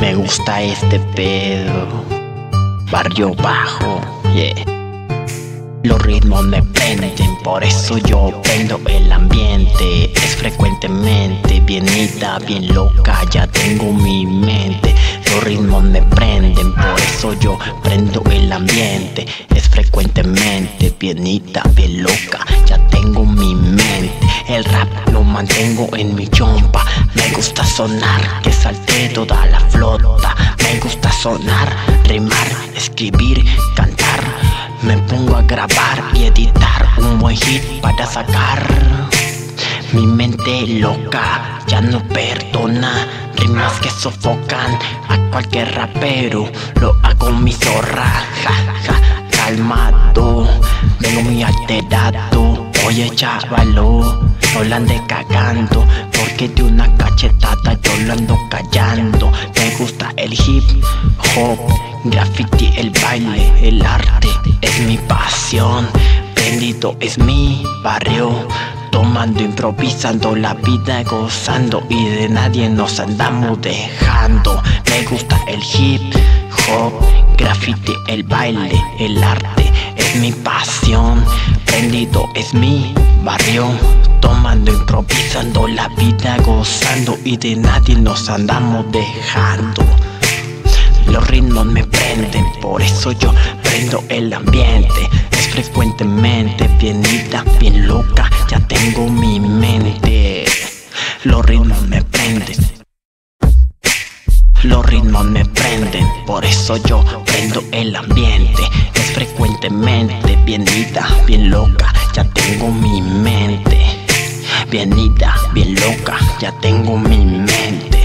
Me gusta este pedo, barrio bajo, yeah. Los ritmos me prenden, por eso yo prendo el ambiente. Es frecuentemente, bienita, bien loca, ya tengo mi mente. Los ritmos me prenden, por eso yo prendo el ambiente. Es frecuentemente, bienita, bien loca, ya tengo mi mente. El rap lo mantengo en mi chompa. Me gusta sonar, que salte toda la flota. Me gusta sonar, rimar, escribir, cantar. Me pongo a grabar y editar un buen hit para sacar. Mi mente loca ya no perdona. Rimas que sofocan a cualquier rapero. Lo hago mi zorra, ja, ja, calmado. Vengo muy alterado. Oye chavalo, no la ande cagando, porque de una cachetada yo lo ando callando. Me gusta el hip hop, graffiti, el baile, el arte es mi pasión. Prendido es mi barrio, tomando, improvisando, la vida gozando, y de nadie nos andamos dejando. Me gusta el hip hop, graffiti, el baile, el arte es mi pasión. Prendido es mi barrio, tomando, improvisando, la vida gozando, y de nadie nos andamos dejando. Los ritmos me prenden, por eso yo prendo el ambiente. Es frecuentemente, bienita, bien loca, ya tengo mi mente. Los ritmos me prenden. Los ritmos me prenden, por eso yo prendo el ambiente. Es frecuentemente, bienita, bien loca, ya tengo mi mente. Bienita, bien loca, ya tengo mi mente.